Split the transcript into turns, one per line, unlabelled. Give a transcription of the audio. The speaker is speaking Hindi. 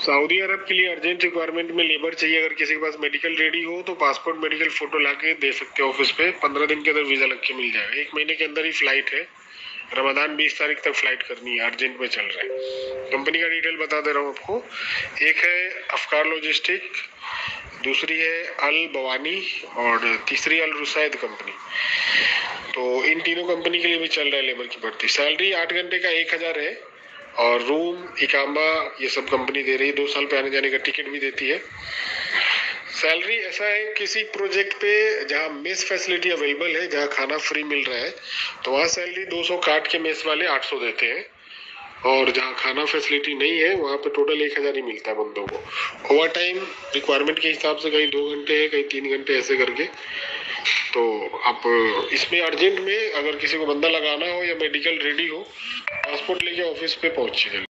सऊदी अरब के लिए अर्जेंट रिक्वायरमेंट में लेबर चाहिए। अगर किसी के पास मेडिकल रेडी हो तो पासपोर्ट मेडिकल फोटो लाके दे सकते हैं ऑफिस पे। 15 दिन के अंदर वीजा लग के मिल जाएगा। 1 महीने के अंदर ही फ्लाइट है। रमजान 20 तारीख तक फ्लाइट करनी है, अर्जेंट में चल रहा है। कंपनी का डिटेल बता दे रहा हूँ आपको। एक है अफकार लॉजिस्टिक, दूसरी है अल बवानी और तीसरी अल रुसैद कंपनी। तो इन तीनों कंपनी के लिए भी चल रहा है लेबर की भर्ती। सैलरी 8 घंटे का 1000 है और रूम इकामा ये सब कंपनी दे रही है। 2 साल पे आने जाने का टिकट भी देती है। सैलरी ऐसा है, किसी प्रोजेक्ट पे जहाँ मेस फैसिलिटी अवेलेबल है, जहाँ खाना फ्री मिल रहा है, तो वहाँ सैलरी 200 काट के मेस वाले 800 देते हैं। और जहाँ खाना फैसिलिटी नहीं है वहाँ पे टोटल 1000 ही मिलता है बंदों को। ओवर टाइम रिक्वायरमेंट के हिसाब से कहीं 2 घंटे है, कहीं 3 घंटे ऐसे करके। तो आप इसमें अर्जेंट में अगर किसी को बंदा लगाना हो या मेडिकल रेडी हो, पासपोर्ट लेके ऑफिस पे पहुंचिए जल्दी।